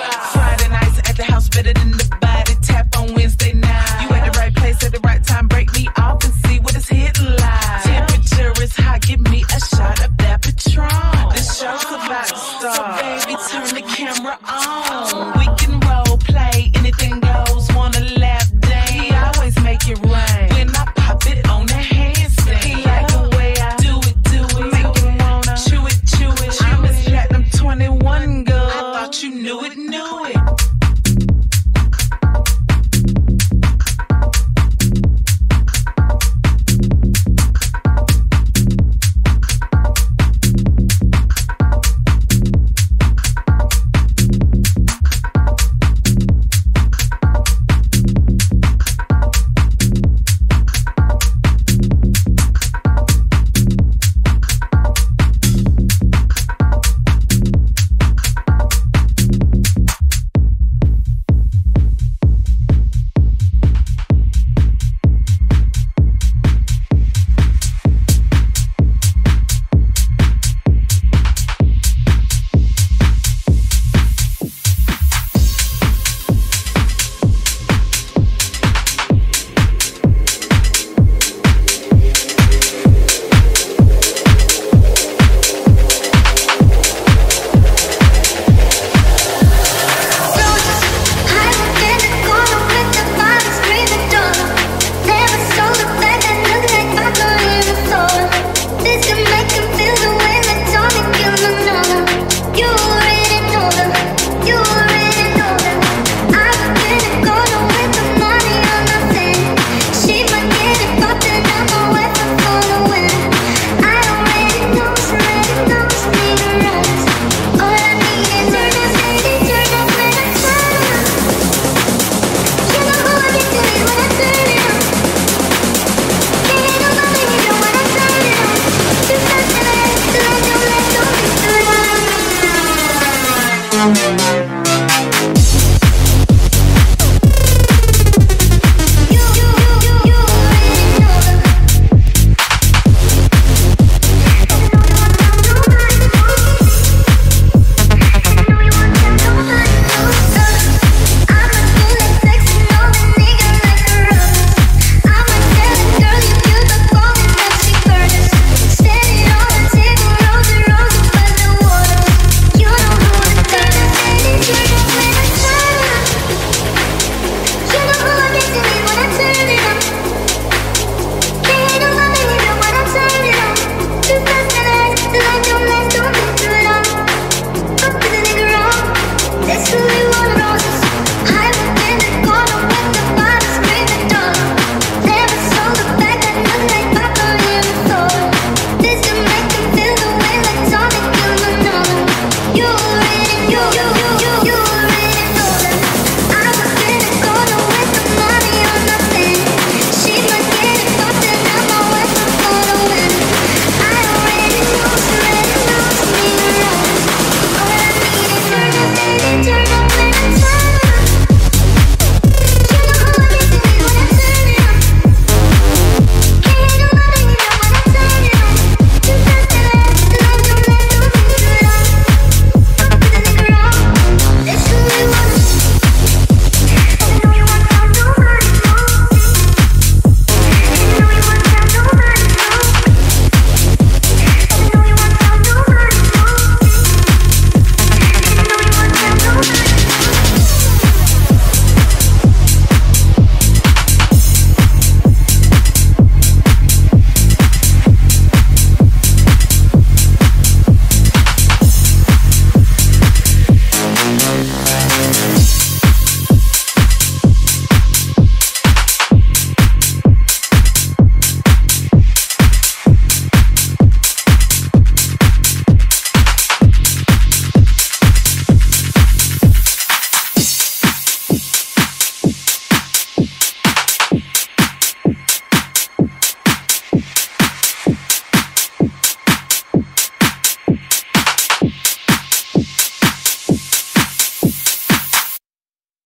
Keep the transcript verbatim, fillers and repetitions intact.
Friday nights at the house better than the body tap on Wednesday night. You at the right place at the right time, break me off and see what it's hitting like. Temperature is hot, give me a shot of that Patron. This show's about to start, so baby turn the camera on. We can role play, anything goes, wanna lap dance. He always make it rain when I pop it on the handstand. He like the way I do it, do it, make him wanna chew it, chew it. I'm his platinum twenty-one girl, I thought you knew it, knew it.